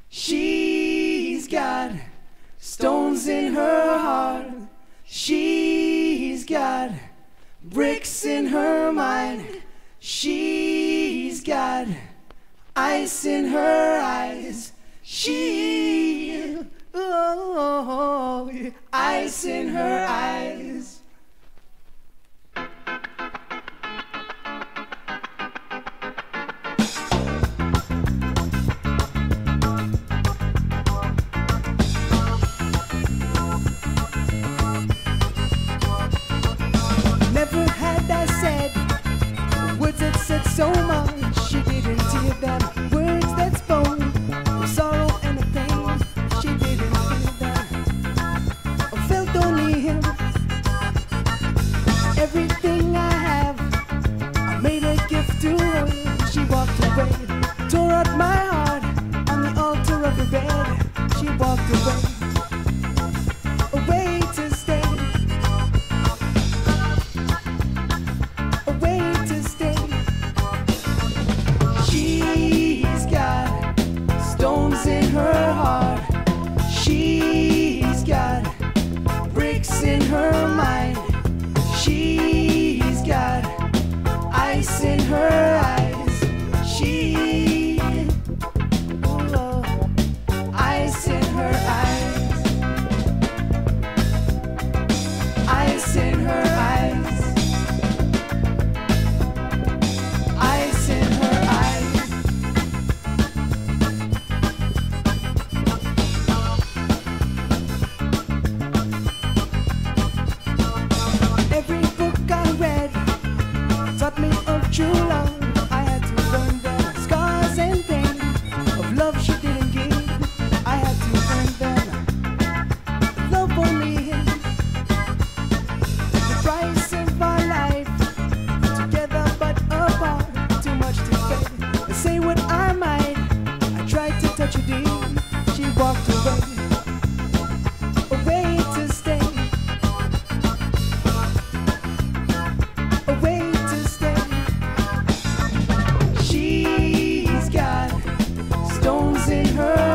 She's got stones in her heart. She's got bricks in her mind. She's got ice in her eyes. Ice in her eyes. Never had I said words that said so much. She didn't hear them words that spoke of sorrow and of pain. She didn't feel them or felt only him. Everything I have, I made a gift to her. She walked away, tore out my heart on the altar of her bed. She walked away, away to stay. She's got stones in her heart. She's got bricks in her mind. She's got ice in her eyes. Ice in her eyes. Ice in her eyes. Ice in her eyes. Every book I read taught me of true love. I had to learn the scars and pain of love she didn't give. I had to earn them. Love only him. The price of our life, together but apart. Too much to say. Say what I might. I tried to touch her deep. She walked away, away to stay. Away to stay. She's got stones in her